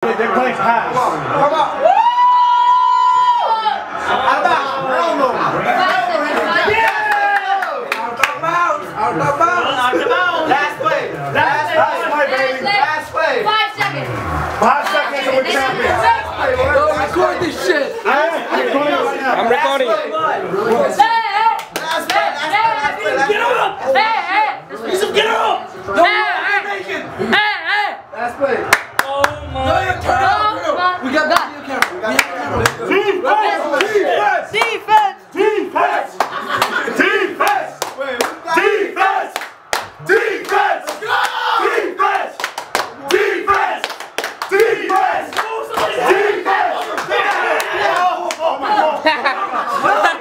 they're playing pass. Come on. Last play, baby. Last play. 5 seconds. 5 seconds and we're champions. Record this shit. I'm recording it right now. I'm recording it. Get up! Hey! Get up! Last play. Oh my God. We got that. Defense! Defense! Defense! Defense! Defense! Defense! Defense! Defense! Defense! Defense! Oh my God!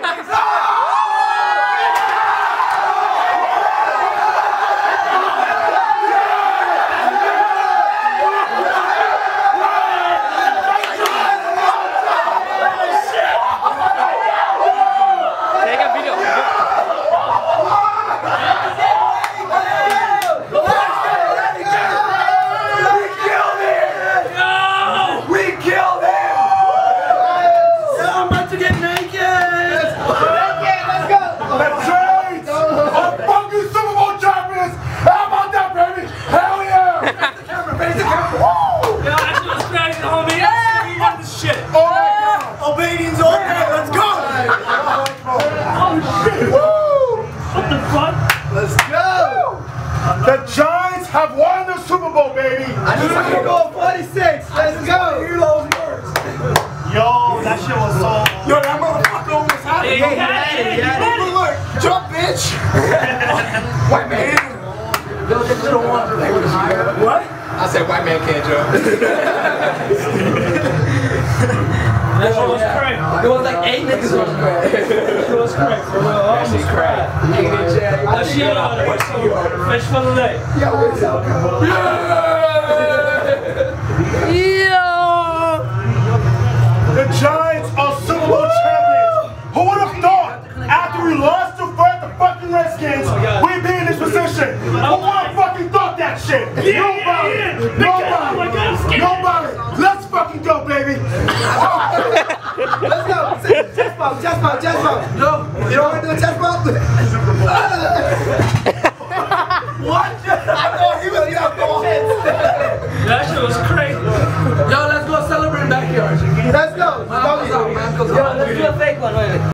Take a video. The Giants have won the Super Bowl, baby! I just want to go 46. Let's go. Yo, that shit was so... Yo, that motherfucker almost had it. Yeah. Look, jump, bitch. White man. What? I said white man can't jump. That shit was crazy. There was like 8 niggas on crack. It was crazy. That shit's crazy. That shit fish for the day. The Giants are Super Bowl champions! Who would have thought, after we lost to the fucking Redskins, we'd be in this position? Who would have fucking thought that shit? Nobody! Let's fucking go, baby! Let's go. Chest bump. No, you don't want to do a chest bump?